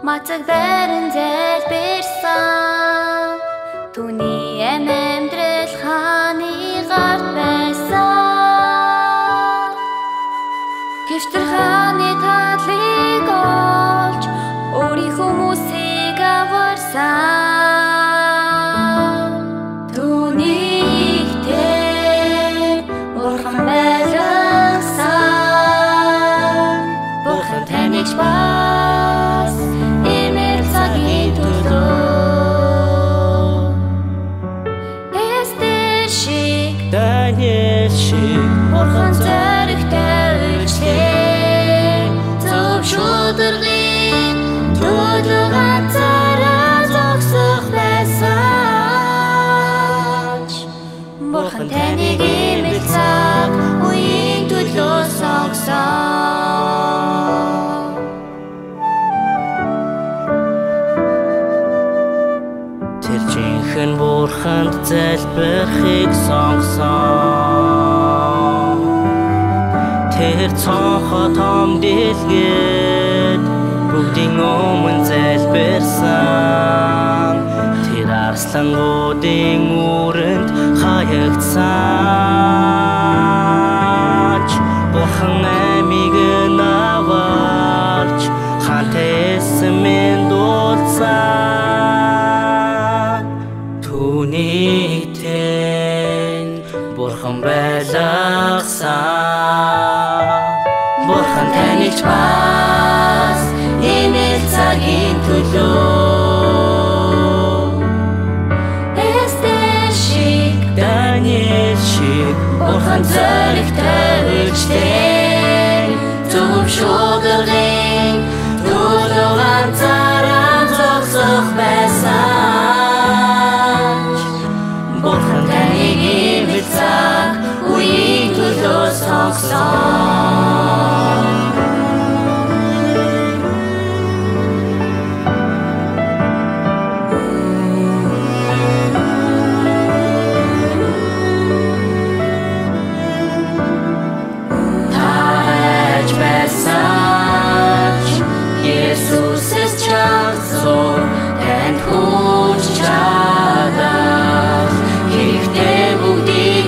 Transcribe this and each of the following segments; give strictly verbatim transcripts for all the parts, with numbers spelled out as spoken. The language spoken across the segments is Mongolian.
Мацаг байран залбирсан түүний эм амьдрал хааны гарт байсан Гэвтэр хааны тааллыг олж өөрийн хүмүүсийг аварсан түүний ихтэй бурхан байлгасан бурхан таныг бас эмээр цагийн төлөө Эстер шиг Даниэл шиг бурхан зоригтой үйлчлээ зөв шударгын төлөө ганцаараа зогсох байсан бурхан таныг эмээр цаг үеийн төлөө сонгосон Тэр жинхэнэ бурханд залбирахыг сонгосон Тэр цонхоо том дэлгээд бүгдийн өмнө залбирсан Тэр арслангуудын үүрэнд хаягдсан Бурхан амийг наварч хаантай эсмэн дуулсан Түүний тэн бурхан байлгасан Бурхан таныг бас эмээл цагийн төлөө Эстер шиг Даниэл шиг бурхан зоригтой үйлчлээ зөв шударгын төлөө ганцаараа зогсох байсан Бурхан таныг эмээл цаг үеийн төлөө сонгосон Есүсээс чагсуу танд хүч чадах хэрэгтэй бүгдийг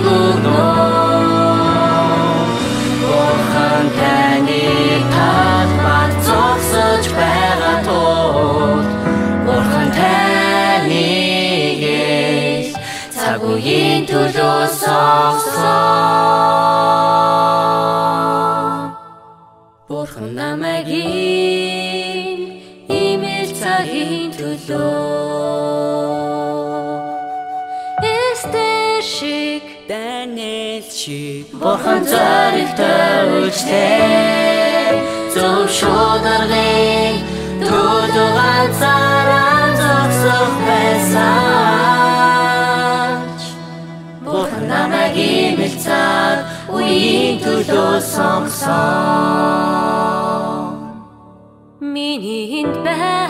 өгнө Бурхан таныг талбар зогсож байгаа тул Бурхан таныг цаг үеийн төлөө сонгосон Бурхан намайг эмээл цагийн төлөө Эстер шиг Даниэл шиг Бурхан зоригтой үйлчлээ зөв шударгын төлөө ганцаараа зогсох байсан Бурхан намайг эмээл цаг үеийн төлөө сонгосон Миний энд